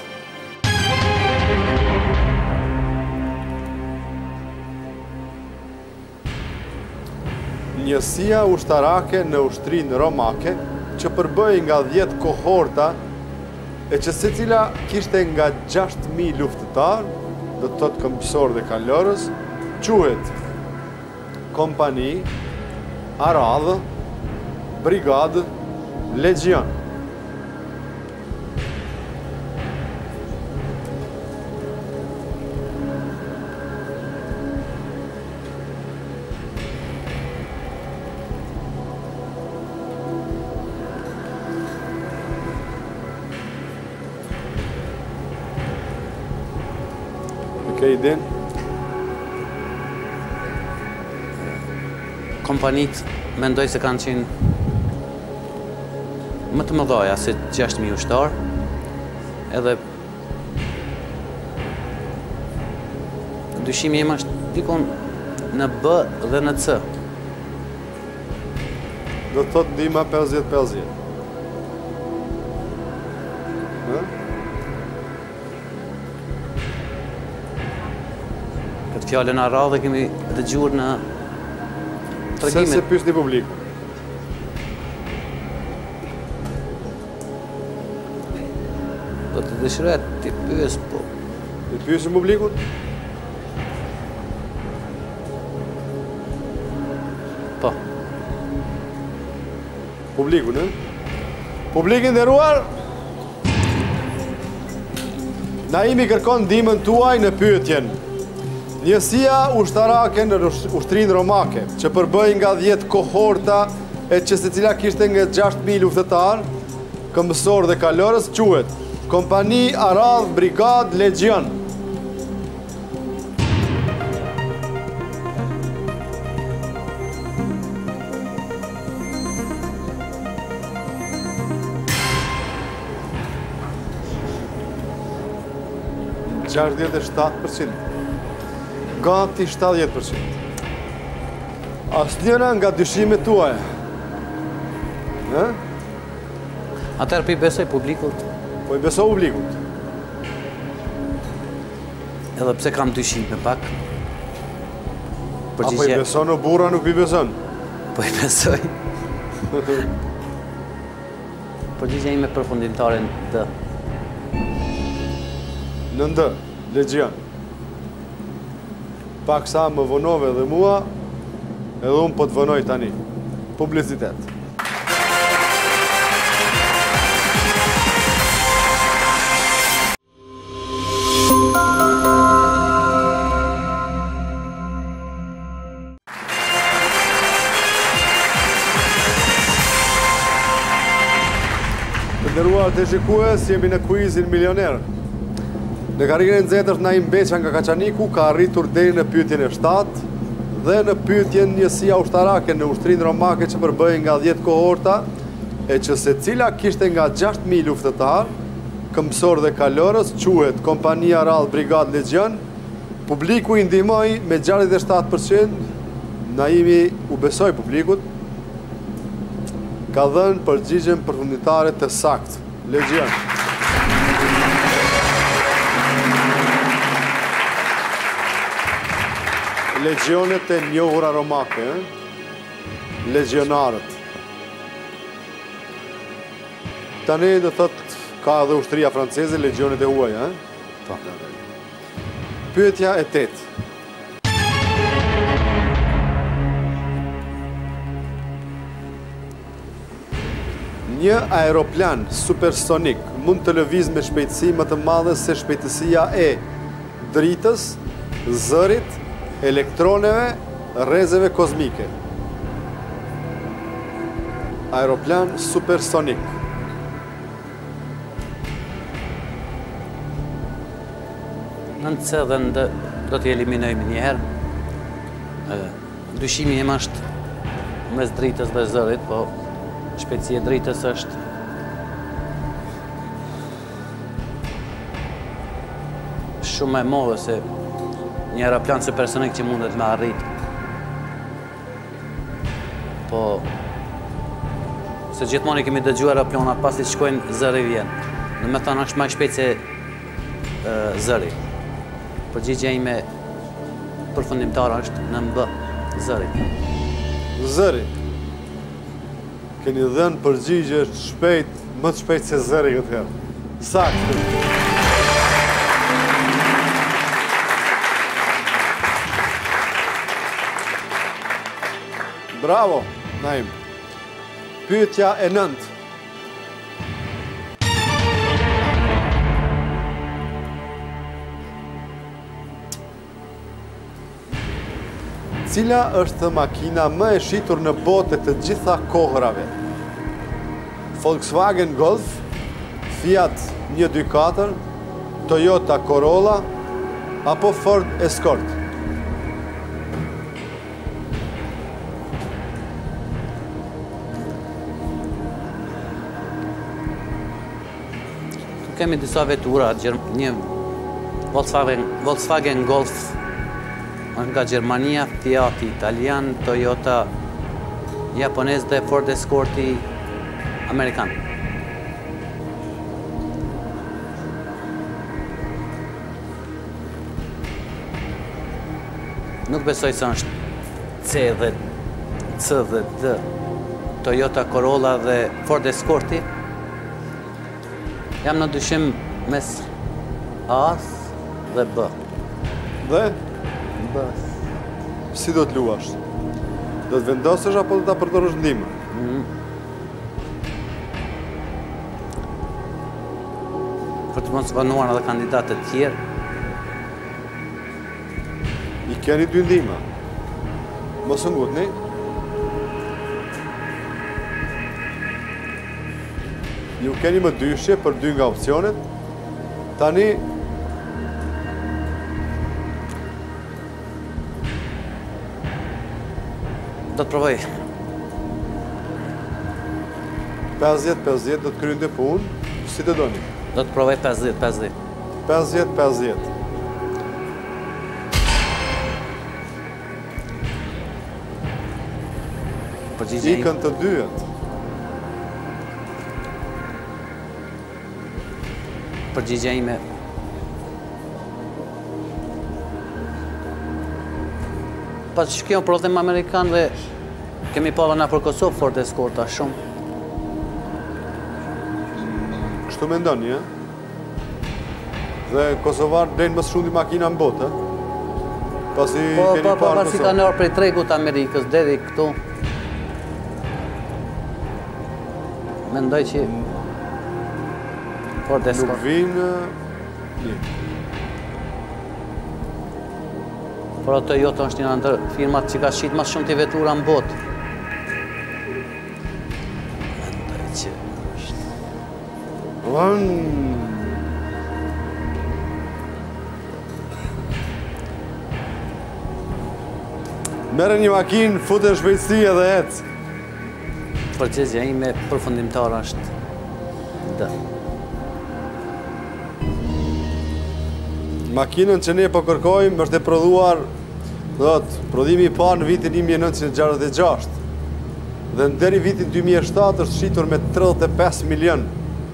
A: Njësia ushtarake në ushtrinë romake që përbëhej nga dhjetë kohorta e që secila kishte nga gjashtë mijë luftëtar, do të thotë këmbësor dhe kalorës, quhet kompani, aradhë, brigadë, legion. Ke idin?
E: Kompanit mendoj se kanë qenë më të mëdhaja se gjashtë mijë ushtar, edhe dyshimi im është dikon në B dhe në C.
A: Do të thotë ndihma pesëdhjetë pesëdhjetë.
E: Këtë fjallën a radhe kemi dëgjuar në
A: Se
E: tregimet.
A: se pyesni publiku.
E: Do të dëshiroja të pyes, po
A: Të pyesim publikun?
E: po.
A: Publikun, e? Publikin nderuar, Naimi kërkon ndihmën tuaj në pyetjen. Njësia ushtarake në ushtrinë romake, që përbëhej nga dhjetë kohorta e që secila kishte nga gjashtë mijë luftëtar, këmbësor dhe kalorës, quhet kompani, aradh, brigad, legion. gjashtëdhjetë e shtatë përqind. gati shtatëdhjetë përqind. Asnjëra nga dyshimet tuaja. Ë?
E: Atëherë pi besoj publikut,
A: Po i beso publikut.
E: edhe pse kam dyshime pak.
A: Apo i
E: Përgjigje,
A: beson o burra nuk i beson.
E: po i besoj. Përgjigje ime përfundimtare në D.
A: Në ndë, legjion. Pak sa më vonove dhe mua, edhe unë po të vënoj tani. Publicitet. Të nderuar të shikues, jemi në kuizin milioner. Në karrierën e nxehtë Naim Beqa nga Kaçaniku ka arritur deri në pyetjen e shtatë dhe në pyetjen njësia ushtarake në ushtrinë romake që përbëhej nga dhjetë kohorta e që secila kishte nga gjashtë mijë luftëtar, këmbësor dhe kalorës, quhet Kompania Rall Brigad Legion. Publiku i ndihmoi me gjashtëdhjetë e shtatë përqind. Naimi u besoi publikut. Ka dhënë përgjigjen përfundimtare të saktë. Legion. Legionet e njohura romake, eh? Legionarët. Tani do thot ka edhe ushtria franceze, legionet e huaja, eh?
E: Po.
A: Pyetja e tetë. Një aeroplan supersonik mund të lëviz me shpejtësi më të madhe se shpejtësia e dritës, zërit, elektroneve, rrezeve kozmike. Aeroplan supersonik.
E: Në C dhe në D do t'i eliminojmë njëherë. Dyshimi im është mes dritës dhe zërit, po shpejtësia e dritës është shumë e modhe se një aeroplan supersonik që mundet me arrit. Po se gjithmonë i kemi dëgjuar aeroplanat pasi që shkojnë zëri vjen. Në me thënë është më shpejt se zëri. Përgjigja ime përfundimtare është në B, zëri.
A: Zëri. Keni dhënë përgjigje shpejt, më të shpejt se zëri këtë herë. Saktë. Bravo, Naim. Pyetja e nëntë. Cila është makina më e shitur në botë të gjitha kohërave? Volkswagen Golf, Fiat një dy katër, Toyota Corolla apo Ford Escort?
E: Kemi disa vetura, një Volkswagen, Volkswagen Golf nga Gjermania, Fiat italian, Toyota japonez dhe Ford Escorti amerikan. Nuk besoj se është C dhe C dhe D, Toyota Corolla dhe Ford Escorti. Jam në dyshim mes A dhe B.
A: Dhe?
E: B.
A: Si do të luash? Do të vendosësh apo do ta përdorësh ndihmën?
E: Mm. Për të mos vanuar edhe kandidatë të tjerë.
A: I keni dy ndihma. Mos u ngutni. Ju keni më dyshje për dy nga opcionet. Tani
E: do të provoj.
A: pesëdhjetë pesëdhjetë do të kryente punë, si të doni?
E: Do të provoj pesëdhjetë pesëdhjetë.
A: pesëdhjetë pesëdhjetë.
E: Përgjigje
A: Ikën të dyjet.
E: Përgjigje ime. Pas që kjo prodhem Amerikan dhe kemi pala na për Kosovë fort eskorta shumë.
A: Kështu me ndoni, e? Dhe Kosovarë drejnë më shumë di makina në botë, e? Pasi
E: Po,
A: keni
E: po, po,
A: parë
E: pasi ka
A: Kosovë.
E: nërë prej tregut Amerikës, deri këtu. Mendoj që fort
A: Nuk
E: eskorta.
A: vinë... një.
E: Por Toyota është një ndër firmat që ka shqit mas shumë të vetura në botë. Mendoj që është...
A: Uan... Mere një makinë, fute në shpejtësi edhe ecë.
E: Përgjigja ime përfundimtare është D.
A: Makinën që ne po kërkojmë është e prodhuar, do të, prodhimi i parë në vitin një mijë e nëntëqind e gjashtëdhjetë e gjashtë. Dhe në deri vitin dy mijë e shtatë është shitur me tridhjetë e pesë milion.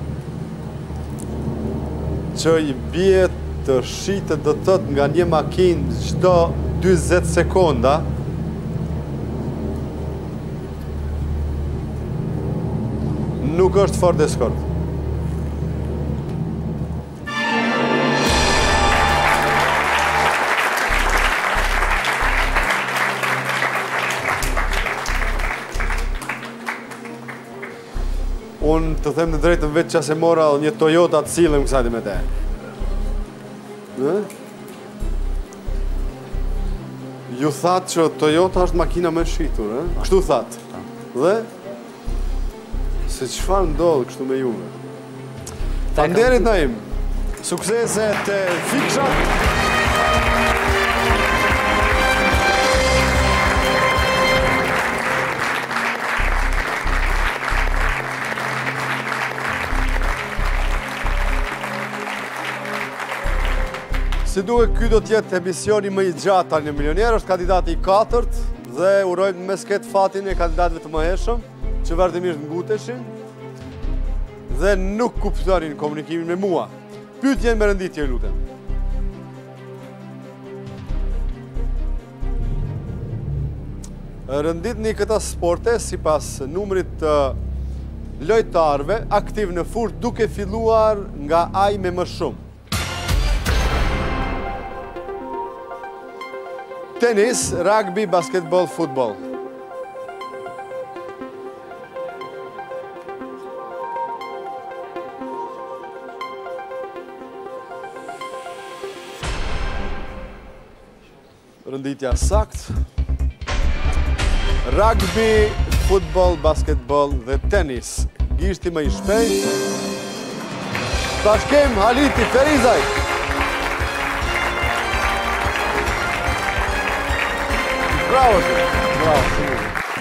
A: Që i bie të shitet do të thotë nga një makinë çdo dyzet sekonda. Nuk është Ford Escort. Unë të them të drejtën vetë qase mora një Toyota të silëm kësajti me te. Ju thatë që Toyota është makina me shitur, e? Kështu thatë. Dhe? Se qëfar ndodhë kështu me juve? Fanderit na im. Suksese të fikshat. Si duhet, ky do tjetë emisioni më i gjatë Talë një Milioner, është kandidati i katërt dhe urojmë mes këtë fatin e kandidatëve të mëheshëm, që vazhdimisht nguteshin dhe nuk kuptonin komunikimin me mua. Pyetjen me rënditje, lutem. Rënditni këta sporte sipas numrit të lojtarëve aktiv në fusht duke filluar nga ai me më shumë. Tenis, rugby, basketball, futbol. Rënditja sakt. Rugby, futbol, basketball dhe tenis. Gishti më i shpejt. Bashkem Haliti Ferizaj. Bravo, bravo, shumë.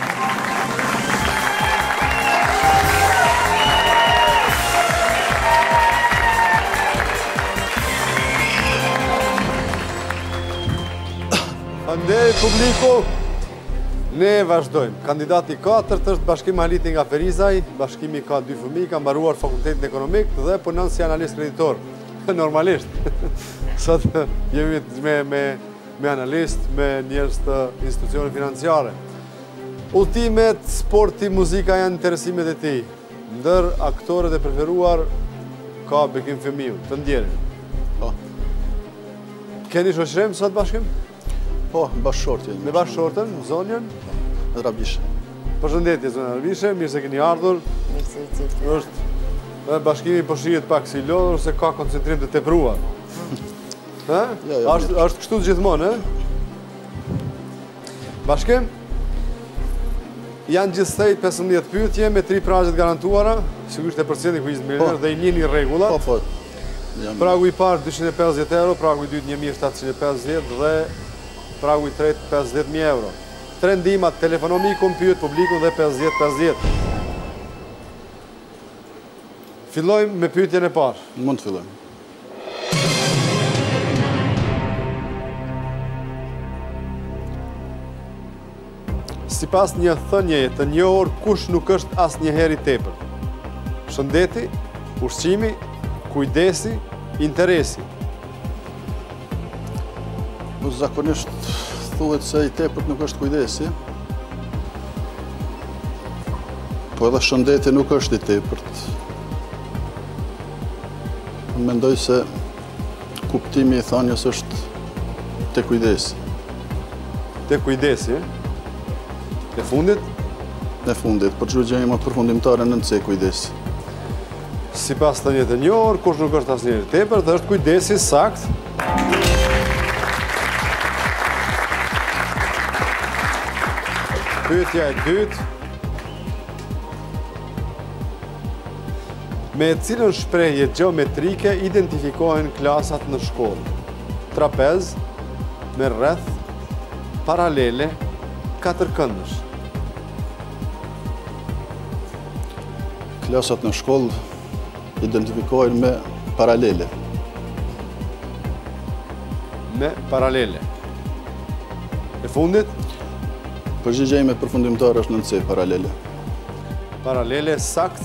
A: Faleminderit publiku. Ne vazhdojmë. Kandidati i katërt është Bashkimi Haliti nga Ferizaj. Bashkimi ka dy fëmijë, ka mbaruar fakultetin ekonomik dhe punon si analist kreditor. Normalisht. Sot jemi me me me analist, me njerëz të institucione financiare. Ultimet, sporti, muzika janë interesimet e tij. Ndër aktorët e preferuar ka Bekim Femiu, të ndjerin.
F: Po.
A: Keni shoqërim sot Bashkim?
F: Po, bashkëshortje.
A: Me bashkëshortën, zonjën?
F: Drabishe.
A: Përshëndetje, zonja Drabishe, mirë se keni ardhur.
G: Mirë se i gjithë.
A: Është Bashkimi po shihet pak si lodhur se ka koncentrim të tepruar. Ha?
F: Jo, jo,
A: është është kështu gjithmonë, ë? Bashkim? Janë gjithsej pesëmbëdhjetë pyetje me tri prazet garantuara, sigurisht e përcjellni kujdes milioner dhe i njihni rregullat.
F: Po, po. Jam...
A: Pragu i parë dyqind e pesëdhjetë euro, pragu i dytë një mijë shtatëqind e pesëdhjetë dhe pragu i tretë pesëdhjetë mijë euro. Tre ndihmat, telefonomi, pyet publikun dhe pesëdhjetë pesëdhjetë. Fillojmë me pyetjen e parë.
F: Mund të fillojmë.
A: Sipas një thënieje të njohur, kush nuk është asnjëherë i tepër? Shëndeti, ushqimi, kujdesi, interesi.
F: Po zakonisht thuhet se i tepërt nuk është kujdesi. Po edhe shëndeti nuk është i tepërt. Mendoj se kuptimi i thanjes është te kujdesi.
A: Te kujdesi, e? E fundit?
F: E fundit, përgjigje ime përfundimtare nën C kujdesi.
A: Sipas thënieve të njohur, kush nuk është asnjëherë i tepërt, është kujdesi, sakt. Pyetja e dytë. Me cilën shprehje gjeometrike identifikohen klasat në shkollë? Trapez, me rreth, paralele, katërkëndësh.
F: Klasat në shkollë identifikohen me paralele.
A: Me paralele. E fundit?
F: Përgjigja ime përfundimtare është nën C, paralele.
A: Paralele, sakt.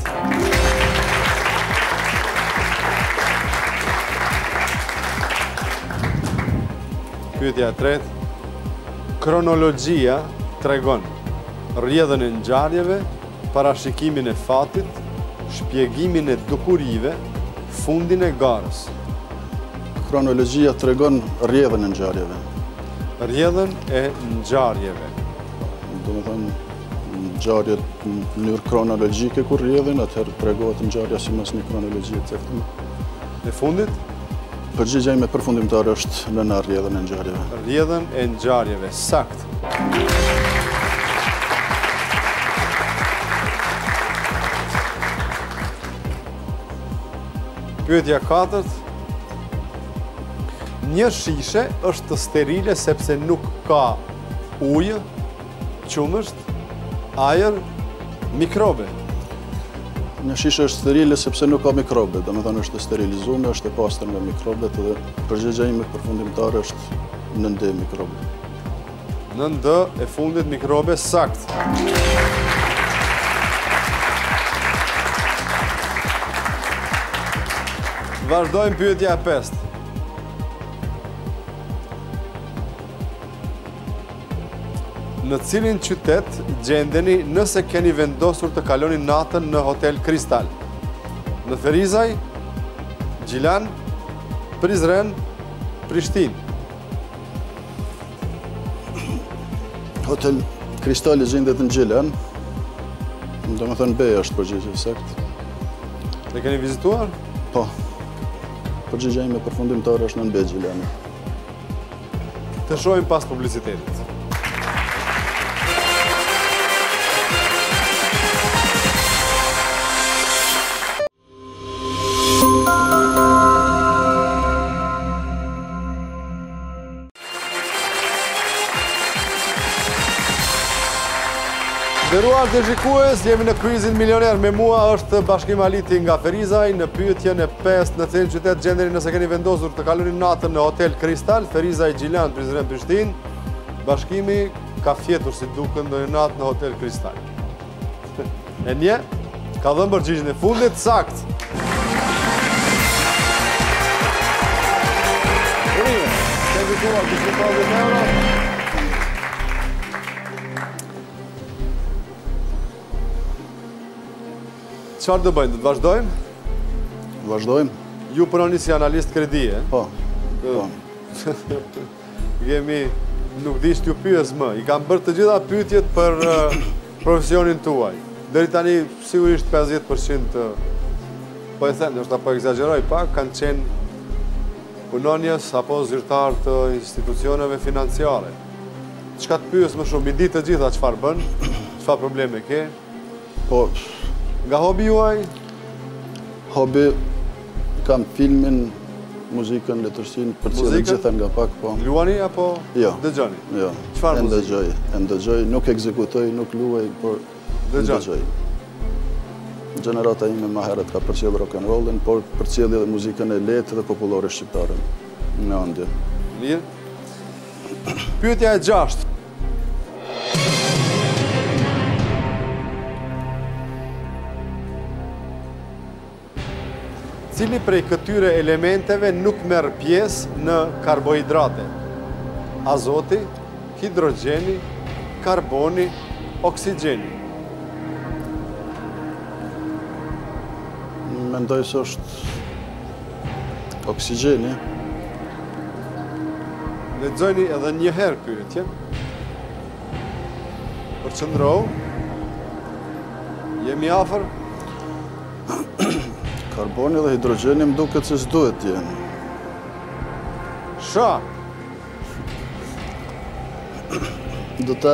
A: Pyetja e tretë. Kronologjia tregon rrjedhën e ngjarjeve, parashikimin e fatit, shpjegimin e dukurive, fundin e garës.
F: Kronologjia tregon rrjedhën e ngjarjeve.
A: Rrjedhën e ngjarjeve.
F: Do të thënë, ngjarjet në mënyrë kronologjike kur rrjedhin, atëherë tregohet ngjarja sipas një kronologjie të caktuar.
A: E fundit?
F: Përgjigja ime përfundimtare është në rrjedhën e ngjarjeve.
A: Rrjedhën e ngjarjeve, sakt. Pyetja katërt. Një shishe është sterile sepse nuk ka ujë, qumësht, ajër, mikrobe.
F: Një shishe është sterile sepse nuk ka mikrobe, do me thënë është sterilizuar, është e pastër nga mikrobet dhe përgjigja ime përfundimtare është nën D, mikrobe.
A: Nën D e fundit mikrobe, sakt. Vazhdojmë pyetja e pestë. Në cilin qytet gjendeni nëse keni vendosur të kaloni natën në Hotel Kristal? Në Ferizaj, Gjilan, Prizren, Prishtinë.
F: Hotel Kristal gjendet në Gjilan, do me thënë B është përgjigje sakt.
A: E keni vizituar?
F: Po. Përgjigja ime përfundimtare është në B, Gjilan.
A: Të shohim pas publicitetit. Nderuar të shikues, jemi në Quizin Milioner. Me mua është Bashkim Aliti nga Ferizaj. Në pyetjen e pestë, në cilin qytet gjendeni nëse keni vendosur të kaloni natën në Hotel Kristal, Ferizaj, Gjilan, Prizren, Prishtinë? Bashkimi ka fjetur si duken ndonjë natë në Hotel Kristal. E nje, ka dhënë përgjigjen e fundit, sakt. Urime, ke vituar të shqiptarët euro. Çfarë do bëjmë? Do të vazhdojmë?
F: Vazhdojmë?
A: Ju punoni si analist kredi, e?
F: Po. Po.
A: Jemi, nuk di që t'ju pyes më. I kam bërë të gjitha pyetjet për uh, profesionin tuaj. Deri tani, sigurisht pesëdhjetë përqind të, po e them, ndoshta po egzageroj pak, kanë qenë punonjes apo zyrtar të institucioneve financiare. Çka të pyes më shumë, i di të gjitha çfarë bën, çfarë probleme ke?
F: Po.
A: Nga hobi juaj?
F: Hobi, kam filmin, muzikën, letërsinë, për cilën gjitha nga pak, po.
A: Luani apo
F: jo. Dëgjoni? Jo.
A: Çfarë muzikë?
F: Ndëgjoj, ndëgjoj, nuk ekzekutoj, nuk luaj, por ndëgjoj. Gjenerata ime më herët ka përcjellë rock and rollin, por përcjelli edhe muzikën e lehtë dhe popullore shqiptare në ëndje.
A: Mirë. Pyetja e gjashtë. Cili prej këtyre elementeve nuk merr pjesë në karbohidrate? Azoti, hidrogjeni, karboni, oksigjeni.
F: Mendoj se është oksigjeni.
A: Lexojni edhe një herë pyetjen. Përqendrohu. Jemi afër.
F: Karboni dhe hidrogjeni më duket se s'duhet jenë.
A: Sha.
F: Do ta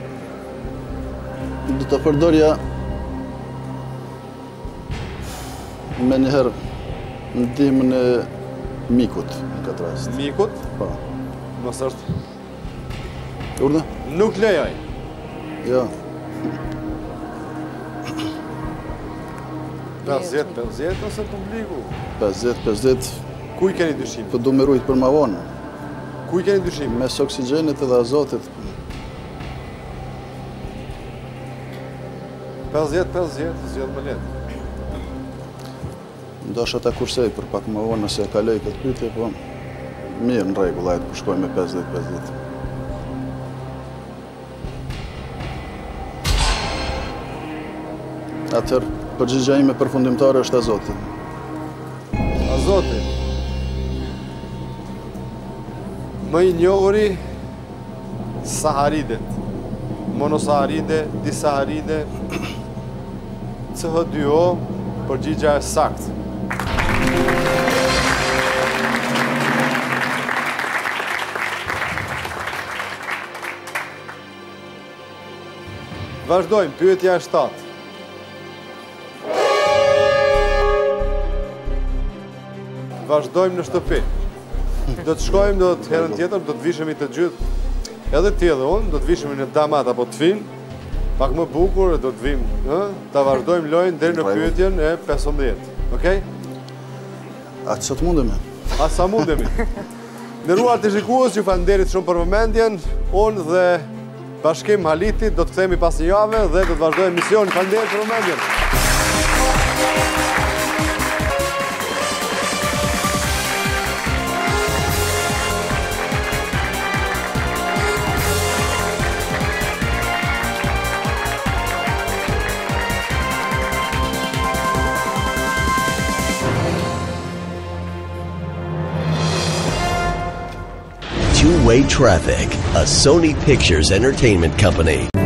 F: do ta përdorja me njëherë në ndihmën e mikut në këtë rast.
A: Mikut?
F: Po.
A: Mos është.
F: Urdhë?
A: Nuk lejoj.
F: Jo.
A: pesëdhjetë pesëdhjetë ose publiku?
F: pesëdhjetë pesëdhjetë.
A: Ku i keni dyshim?
F: Po du me rujt për ma vonë.
A: Ku i keni dyshim?
F: Mes oksigjenit edhe azotit.
A: pesëdhjetë pesëdhjetë, zgjedh më lehtë.
F: Ndosha ta kursej për pak më vonë nëse e kaloj këtë pyetje, po mirë në rregull, hajde po shkoj me pesëdhjetë pesëdhjetë. Atëherë, përgjigja ime përfundimtare është azoti.
A: Azoti. Më i njohuri saharidet. Monosaharide, disaharide, C H dy O, përgjigja e saktë. Vazhdojmë, pyetja e shtatë. Vazhdojmë në shtëpi. Do të shkojmë, do të herën tjetër, do të vishemi të gjithë, edhe ti edhe unë, do të vishemi në damat apo të film, pak më bukur, do të vim, ta vazhdojmë lojnë deri në pyetjen e pesëmbëdhjetë. Okej?
F: Atë sa të mundemi.
A: Atë sa mundemi. Nderuar të shikues, ju falenderit shumë për vëmendjen. Unë dhe Bashkim Haliti do të kthehemi pas një jave dhe do të vazhdojmë misionin. Falenderit për vëmendjen.
G: Two-Way Traffic, a Sony Pictures Entertainment company.